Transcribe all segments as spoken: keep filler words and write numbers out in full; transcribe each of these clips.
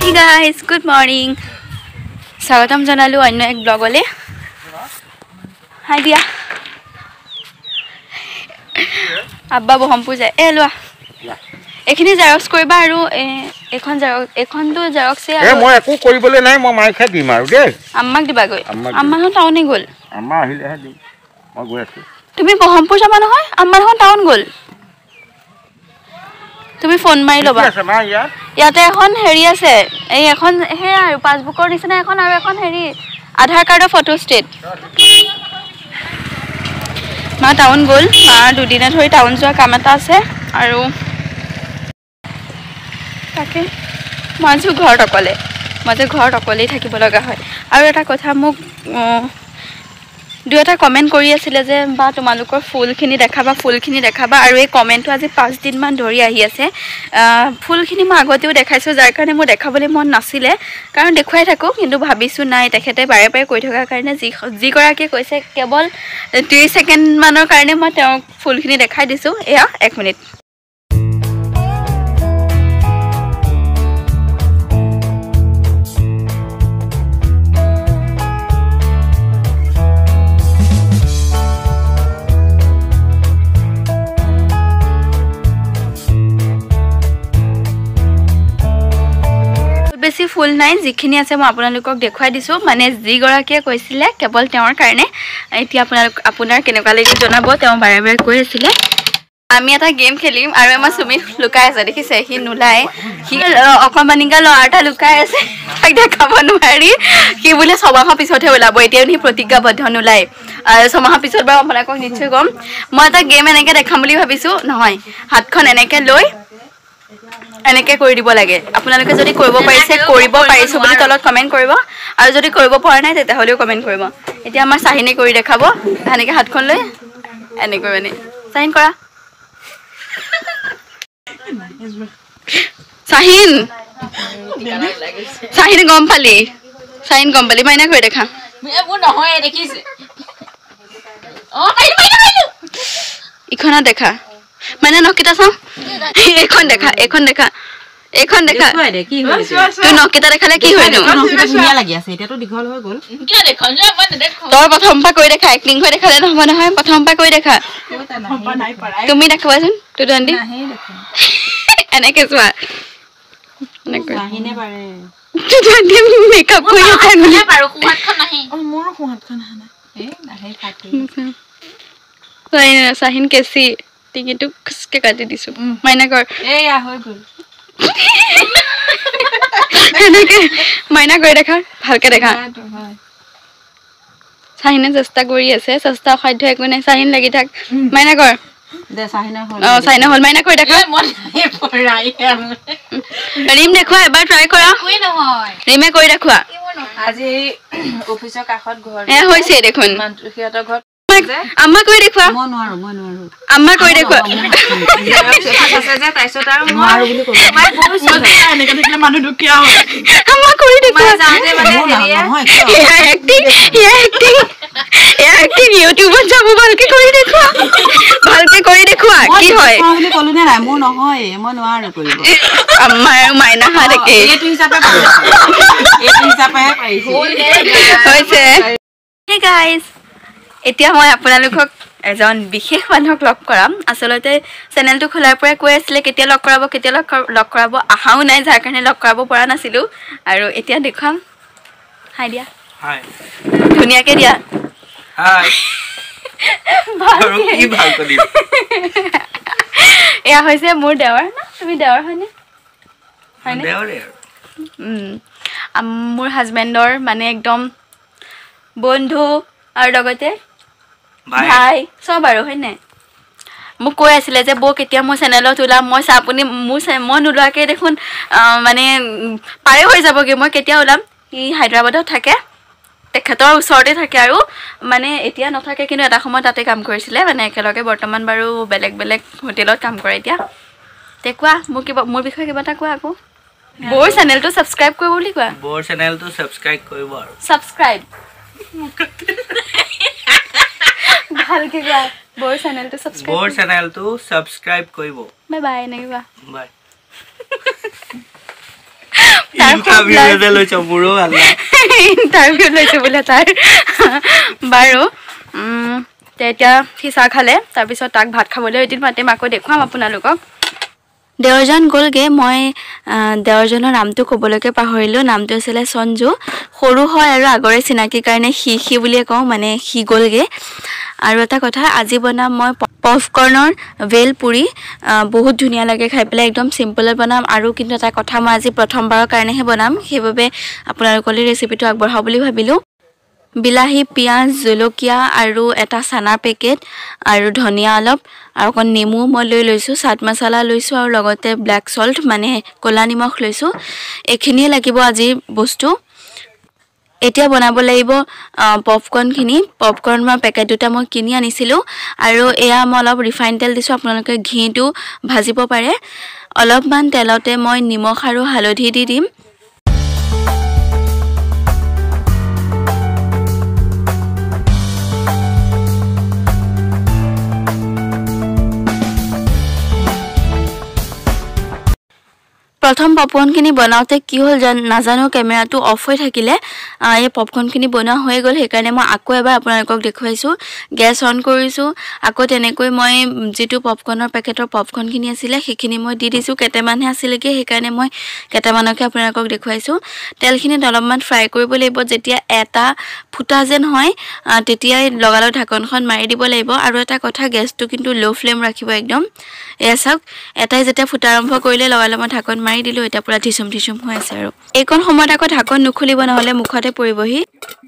Hey guys, good morning. Sagatam janalu anno ek blogole. Hi dia. Abba boham puja. E loa. Ekhini xerox koriba aru ekhon xerox ekhon to xerox e e moi ekো koribole nai moi mai khai dim aru de. Ammak diba goi. Amma hon town e gol. Amma ahile ha dim. Moi goi asu. Tumi bohampur jama nohoy amma hon town gol. তুমি phone মাৰি লবা ইয়াতে এখন হেৰি আছে এই এখন হে আৰু পাসবুকৰ নিচিনা এখন আৰু এখন হেৰি আধাৰ কাৰ্ডৰ ফটো ষ্টেট মা টাউন গ'ল মা দুদিনে ধৰি টাউন যোৱা কাম এটা আছে আৰু তাকে মই যে ঘৰত অকলে মই যে ঘৰত অকলেই থাকিব লগা হয় আৰু এটা কথা মোক দুটা কমেন্ট কৰি আছিল যে বা তোমালোকৰ ফুলখিনি দেখাবা ফুলখিনি দেখাবা আৰু এই কমেন্টটো আজি পাঁচ দিন মান ধৰি আহি আছে ফুলখিনি মই আগতেও দেখাইছো যাৰ কাৰণে মই দেখাবলৈ মন নাছিলে কাৰণ দেখুৱাই থাকো কিন্তু ভাবিছো নাই তেখেতে বাৰে বাৰে কৈ থকাৰ কাৰণে যি যি গৰাকী কৈছে কেৱল ত্ৰিশ ছেকেণ্ড মানৰ কাৰণে মই তেওঁক ফুলখিনি দেখাই দিছো এয়া এক মিনিট বেছি ফুল নাই যিখিনি আছে মই আপোনালোকক দেখুৱাই দিছো মানে যি গৰাকীয়ে কৈছিলে কেৱল তেওঁৰ কাৰণে এতিয়া আপোনালোক আপোনাৰ কেনেকুৱা লাগি জনাব তেওঁ বাৰে বাৰে কৈ আছিল আমি এটা গেম খেলিম আৰু আমাৰ সুমিত লুকাই আছে দেখিছে হি নুলাই হি অকমানিকা লৰাটা লুকাই আছে তাক দেখাব নোৱাৰি কি বোলে ছমাহৰ পিছতহে ওলাব এতিয়া নি প্ৰতিজ্ঞাবদ্ধ নুলাই আৰু ছমাহৰ পিছত বাৰু আপোনালোকক নিশ্চয় কম মই এটা গেম এনেকে দেখাম বুলি ভাবিছো নহয় হাতখন এনেকে লৈ এনেকে কৰি দিব লাগে আপোনালোকে যদি কৰিব পাৰিছে কৰিব পাৰিছো বুলি তলত কমেন্ট কৰিব আৰু যদি কৰিব পৰা নাই তেতে হলেও কমেন্ট কৰিব এতিয়া আমাৰ সাহিনে কৰি দেখাব এনেকে হাতখন লৈ এনেকে মানে সাহিন কৰা সাহিন সাহিন গম পালি সাহিন গম পালি মাইনা কৰি দেখা মোৰ নহয় দেখিছে অ পাইলো পাইলো ইখনা দেখা মানে নকিতা চাও এখন দেখা এখন দেখা এখন দেখা কি হয় তুই নকিতা দেখালে কি হয় নো নকিতা ধুনিয়া লাগি আছে এটা তো দীঘল হৈ গল কি দেখন যে মই দেখো তোৰ প্ৰথম পা কৈ দেখা এক্টিং হৈ দেখালে নহব নহয় প্ৰথম পা কৈ দেখা তুমি দেখাবাচোন তুই দন্দি নাহে দেখো এনেকে চোৱা এনেকে নাহিনে পাৰে তুই দন্দি মেকআপ কৰি আছে না পাৰো কুহাতখন নাহে অ মোৰ কুহাতখন নাহে এ নাহে ফাটি সাহিন সাহিন কেছি টিকিটো খসকে কাটি দিছো মাইনা কৰ এয়া হৈ গল এনেকে মাইনা কৰি দেখা ভালকে দেখা সাহিনে চেষ্টা কৰি আছে চেষ্টা সাধ্য একো নাই সাহিন লাগি থাক মাইনা কৰ দে সাহিনা হল অ সাহিনা হল মাইনা কৰি দেখা মই পৰাই ৰিম দেখুৱা এবাৰ ট্ৰাই কৰা কই নহয় ৰিমে কৰি দেখুৱা আজি অফিসৰ কাষত ঘৰ এ হৈছে দেখোন সিহঁতৰ ঘৰ আম্মা কৰি দেখুৱা মই নোৱাৰো মই নোৱাৰো আম্মা কৰি দেখুৱা আছে যে তাইছত আৰু নোৱাৰো বুলি কলো মই বহুত এনেকা দেখিলে মানুহ দুখিয়া হয় আম্মা কৰি দেখুৱা যাওঁতে মানে হেৰিয়া এয়া এক্টিং এয়া এক্টিং এয়া এক্টিং ইউটিউবত যাব ভালকে কৰি দেখুৱা ভালকে কৰি দেখুৱা কি হয় মই বুলি কলো নে নাই মোৰ নহয় মই নোৱাৰো কৰিব আম্মা আৰু মাইনা হা দেখে এইটো হিচাপে পাৰিছে এইটো হিচাপে পাৰিছে হৈছে হে গাইস এতিয়া মই আপোনালোকক এজন বিশেষ মানুহক লগ কৰাম আসলতে চেনেলটো খোলাৰ পৰা কৈ আছিল কেতিয়া লগ কৰাব কেতিয়া লগ কৰাব আহাও নাই যাৰ কাৰণে লগ কৰাব পৰা নাছিলো আৰু এতিয়া দেখাম হাই দিয়া হাই ধুনিয়াকে দিয়া হাই আৰু কি ভাল কৰি এয়া হৈছে মোৰ দেৱৰ না তুমি দেৱৰ হয়নে হয়নে দেৱৰে উম মোৰ হাজবেণ্ডৰ মানে একদম বন্ধু আৰু লগতে ভাই সব আৰু হয়নে মোক কৈ আছিলে যে বৌ কেতিয়া মোৰ চেনেলত ওলাম মই আপুনি মোৰ মই নোলোৱাকে দেখোন মানে পাৰে হৈ যাবগে মই কেতিয়া ওলাম ই হায়দৰাবাদত থাকে তেখেতৰ ওচৰতে থাকে আৰু মানে এতিয়া নথাকে কিন্তু এটা সময় তাতে কাম কৰিছিলে মানে একেলগে বৰ্তমান বাৰু বেলেগ বেলেগ হোটেলত কাম কৰে এতিয়া তে কোৱা মোক কিবা মোৰ বিষয়ে কিবা এটা কোৱা আকৌ বৌৰ চেনেলটো সাবস্ক্ৰাইব কৰিব বুলি কোৱা বৌৰ চেনেলটো সাবস্ক্ৰাইব কৰিব আৰু সাবস্ক্ৰাইব ভালকে কোৱা বৌৰ চেনেলটো সাবস্ক্ৰাইব বৌৰ চেনেলটো সাবস্ক্ৰাইব কৰিব বাই বাই নেকিবা বাই তাৰ ইন্টাৰভিউ লৈ লৈছ মোৰো ভাল ইন্টাৰভিউ লৈছো বোলে তাৰ বাৰু তেতিয়া সি চাহ খালে তাৰপিছত তাক ভাত খাবলৈ এদিন মাতিম আকৌ দেখুৱাম আপোনালোকক দেৱৰজন গ'লগে মই দেৱৰজনৰ নামটো ক'বলৈকে পাহৰিলোঁ নামটো আছিলে সঞ্জু সৰু হয় আৰু আগৰে চিনাকি কাৰণে সি সি বুলিয়ে কওঁ মানে সি গ'লগে আৰু এটা কথা আজি বনাম মই পপকৰ্নৰ ভেল পুৰি বহুত ধুনীয়া লাগে খাই পেলাই একদম চিম্পলত বনাম আৰু কিন্তু এটা কথা মই আজি প্ৰথমবাৰৰ কাৰণেহে বনাম সেইবাবে আপোনালোকলৈ ৰেচিপিটো আগবঢ়াওঁ বুলি ভাবিলোঁ বিলাহী পিঁয়াজ জলকীয়া আৰু এটা চানাৰ পেকেট আৰু ধনিয়া অলপ আৰু অকণ নেমু মই লৈ লৈছোঁ চাট মছলা লৈছোঁ আৰু লগতে ব্লেক চল্ট মানে ক'লা নিমখ লৈছোঁ এইখিনিয়ে লাগিব আজিৰ বস্তু এতিয়া বনাব লাগিব পপকৰ্নখিনি পপকৰ্নৰ পেকেট দুটা মই কিনি আনিছিলোঁ আৰু এয়া মই অলপ ৰিফাইন তেল দিছোঁ আপোনালোকে ঘিটো ভাজিব পাৰে অলপমান তেলতে মই নিমখ আৰু হালধি দি দিম প্ৰথম পপকৰ্নখিনি বনাওঁতে কি হ'ল নাজানো কেমেৰাটো অফ হৈ থাকিলে এই পপকৰ্নখিনি বনোৱা হৈ গ'ল সেইকাৰণে মই আকৌ এবাৰ আপোনালোকক দেখুৱাইছোঁ গেছ অন কৰিছোঁ আকৌ তেনেকৈ মই যিটো পপকৰ্নৰ পেকেটৰ পপকৰ্নখিনি আছিলে সেইখিনি মই দি দিছোঁ কেইটামানহে আছিলেগৈ সেইকাৰণে মই কেইটামানকে আপোনালোকক দেখুৱাইছোঁ তেলখিনিত অলপমান ফ্ৰাই কৰিব লাগিব যেতিয়া এটা ফুটা যেন হয় তেতিয়াই লগালগ ঢাকনখন মাৰি দিব লাগিব আৰু এটা কথা গেছটো কিন্তু ল' ফ্লেম ৰাখিব একদম এয়া চাওক এটাই যেতিয়া ফুটা আৰম্ভ কৰিলে লগালগ মই ঢাকন মাৰি দিলোঁ এতিয়া পুৰা ধিচুম ধিচুম হৈ আছে আৰু এইকণ সময়ত আকৌ ঢাকন নুখুলিব নহ'লে মুখতে পৰিবহি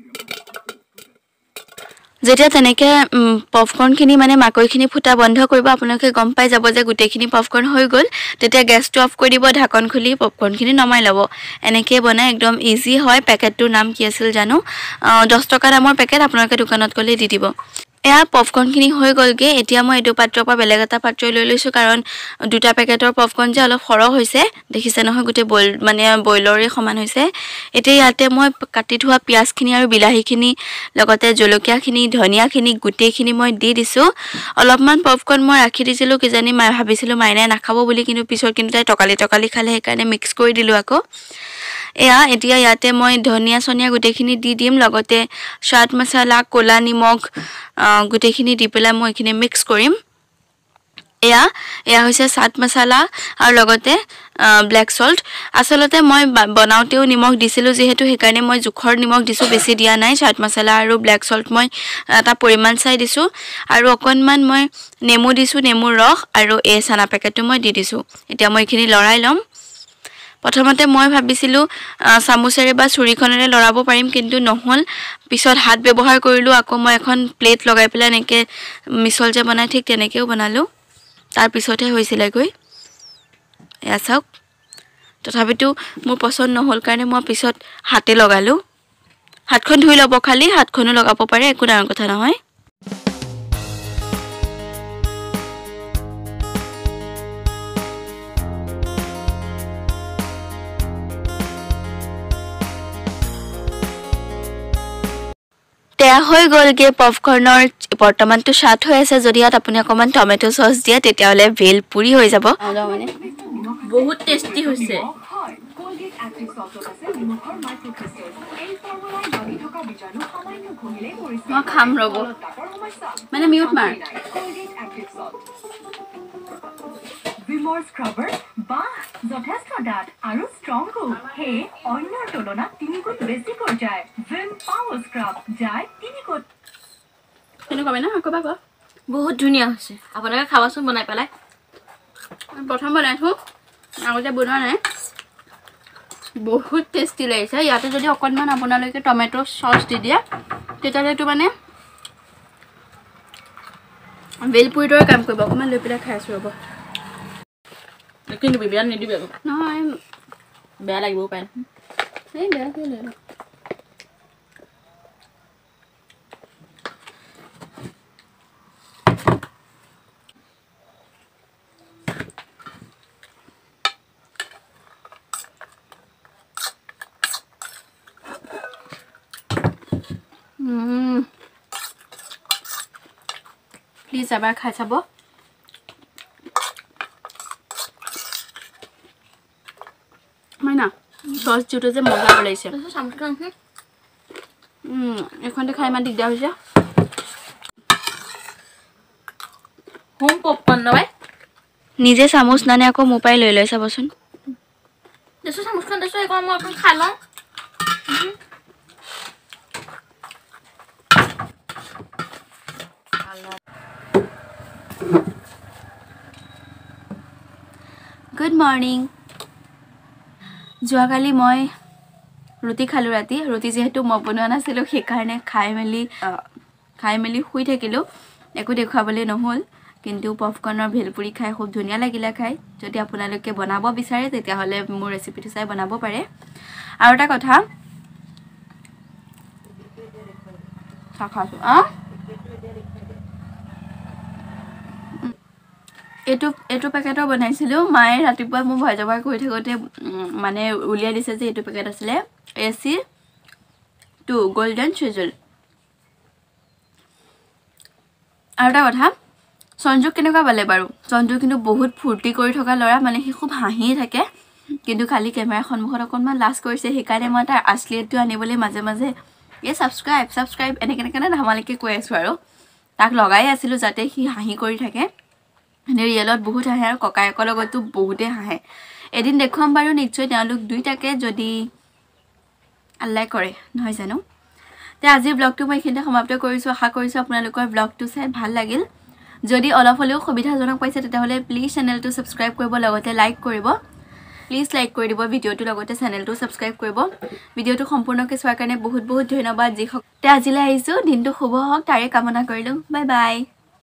যেতিয়া তেনেকৈ পপকৰ্নখিনি মানে মাকৈখিনি ফুটা বন্ধ কৰিব আপোনালোকে গম পাই যাব যে গোটেইখিনি পপকৰ্ন হৈ গ'ল তেতিয়া গেছটো অফ কৰি দিব ঢাকন খুলি পপকৰ্নখিনি নমাই ল'ব এনেকৈ বনাই একদম ইজি হয় পেকেটটোৰ নাম কি আছিল জানো দহ টকা দামৰ পেকেট আপোনালোকে দোকানত গ'লে দি দিব এয়া পপকৰ্নখিনি হৈ গ'লগে এতিয়া মই এইটো পাত্ৰৰ পৰা বেলেগ এটা পাত্ৰ লৈ লৈছোঁ কাৰণ দুটা পেকেটৰ পপকৰ্ন যে অলপ সৰহ হৈছে দেখিছে নহয় গোটেই বইল মানে বইলৰে সমান হৈছে এতিয়া ইয়াতে মই কাটি থোৱা পিঁয়াজখিনি আৰু বিলাহীখিনি লগতে জলকীয়াখিনি ধনিয়াখিনি গোটেইখিনি মই দি দিছোঁ অলপমান পপকৰ্ন মই ৰাখি দিছিলোঁ কিজানি মায়ে ভাবিছিলোঁ মাইনাই নাখাব বুলি কিন্তু পিছত কিন্তু তাই টকালি টকালি খালে সেইকাৰণে মিক্স কৰি দিলোঁ আকৌ এয়া এতিয়া ইয়াতে মই ধনিয়া চনিয়া গোটেইখিনি দি দিম লগতে চাট মছলা ক'লা নিমখ গোটেইখিনি দি পেলাই মই এইখিনি মিক্স কৰিম এয়া এয়া হৈছে চাট মছলা আৰু লগতে ব্লেক চল্ট আচলতে মই বনাওঁতেও নিমখ দিছিলোঁ যিহেতু সেইকাৰণে মই জোখৰ নিমখ দিছোঁ বেছি দিয়া নাই চাট মছলা আৰু ব্লেক চল্ট মই এটা পৰিমাণ চাই দিছোঁ আৰু অকণমান মই নেমু দিছোঁ নেমুৰ ৰস আৰু এই চানা পেকেটটো মই দি দিছোঁ এতিয়া মই এইখিনি লৰাই ল'ম প্ৰথমতে মই ভাবিছিলোঁ চামুচেৰে বা চুৰিখনেৰে লৰাব পাৰিম কিন্তু নহ'ল পিছত হাত ব্যৱহাৰ কৰিলোঁ আকৌ মই এখন প্লেট লগাই পেলাই এনেকৈ মিছল যে বনাই ঠিক তেনেকৈও বনালোঁ তাৰপিছতহে হৈছিলেগৈ এয়া চাওক তথাপিতো মোৰ পচন্দ নহ'ল কাৰণে মই পিছত হাতে লগালোঁ হাতখন ধুই ল'ব খালি হাতখনো লগাব পাৰে একো ডাঙৰ কথা নহয় তেয়া হৈ গ'লগে পপকৰ্নৰ বৰ্তমানটো চাট হৈ আছে যদি ইয়াত আপুনি অকণমান টমেটো চচ দিয়ে তেতিয়াহ'লে ভেল পুৰি হৈ যাব বহুত টেষ্টি হৈছে মই খাম ৰ'ব মানে মিউট মাৰ Vimor scrubber বা যথেষ্ট ডাঠ আৰু ষ্ট্ৰং হে অন্যৰ তুলনাত তিনিগুণ বেছি কৈ যায় Vim Power Scrub যায় তিনিগুণ কেনে কমে না আকবা ক বহুত ধুনীয়া হৈছে আপোনালোকে খাবাচোন বনাই পেলাই প্ৰথম বনাইছোঁ আগতে বনোৱা নাই বহুত টেষ্টি লাগিছে ইয়াতে যদি অকণমান আপোনালোকে টমেটো চচ দি দিয়ে তেতিয়াহ'লে এইটো মানে ভেলপুৰিৰ দৰে কাম কৰিব অকণমান লৈ পেলাই খাই আছোঁ ৰ'ব কিন্তু বিবিয়ান নিদিবি নহয় বেয়া লাগিবও পাৰে এই বেয়া কি লৈ প্লিজ এবাৰ খাই চাব মাইনা সস দিওঁতে যে মজা ওলাইছে এখনতে খাই ইমান দিগদাৰ হৈছে হোম পপকৰ্ন নবাই নিজে চামুচ নানে আকৌ মোবাইল লৈ লৈ চাবচোন দেছো চামুচখন দেছো একো মই অকণ খাই লওঁ গুড মৰ্নিং যোৱাকালি মই ৰুটি খালোঁ ৰাতি ৰুটি যিহেতু মই বনোৱা নাছিলোঁ সেইকাৰণে খাই মেলি খাই মেলি শুই থাকিলোঁ একো দেখুৱাবলৈ নহ'ল কিন্তু পপকৰ্নৰ ভেলপুৰি খাই খুব ধুনীয়া লাগিলে খাই যদি আপোনালোকে বনাব বিচাৰে তেতিয়াহ'লে মোৰ ৰেচিপিটো চাই বনাব পাৰে আৰু এটা কথা এইটো এইটো পেকেটৰ বনাইছিলোঁ মায়ে ৰাতিপুৱা মই ভয় জবাৰ কৰি থাকোঁতে মানে উলিয়াই দিছে যে এইটো পেকেট আছিলে A C two golden chisel আৰু এটা কথা সঞ্জুক কেনেকুৱা পালে বাৰু সঞ্জু কিন্তু বহুত ফূৰ্তি কৰি থকা ল'ৰা মানে সি খুব হাঁহিয়ে থাকে কিন্তু খালি কেমেৰাৰ সন্মুখত অকণমান লাজ কৰিছে সেইকাৰণে মই তাৰ আছলিয়তটো আনিবলৈ মাজে মাজে এই ছাবস্ক্ৰাইব ছাবস্ক্ৰাইব এনেকৈ এনেকৈ ধেমালিকৈ কৈ আছোঁ আৰু তাক লগাই আছিলোঁ যাতে সি হাঁহি কৰি থাকে এনে ৰিয়েলত বহুত হাঁহে আৰু ককায়েকৰ লগতো বহুতেই হাঁহে এদিন দেখুৱাম বাৰু নিশ্চয় তেওঁলোক দুইটাকে যদি আল্লাই কৰে নহয় জানো তে আজিৰ ব্লগটো মই এইখিনিতে সমাপ্ত কৰিছোঁ আশা কৰিছোঁ আপোনালোকৰ ব্লগটো চাই ভাল লাগিল যদি অলপ হ'লেও সুবিধাজনক পাইছে তেতিয়াহ'লে প্লিজ চেনেলটো ছাবস্ক্ৰাইব কৰিব লগতে লাইক কৰিব প্লিজ লাইক কৰি দিব ভিডিঅ'টোৰ লগতে চেনেলটো ছাবস্ক্ৰাইব কৰিব ভিডিঅ'টো সম্পূৰ্ণকৈ চোৱাৰ কাৰণে বহুত বহুত ধন্যবাদ যি হওক তে আজিলৈ আহিছোঁ দিনটো শুভ হওক তাৰে কামনা কৰিলোঁ বাই বাই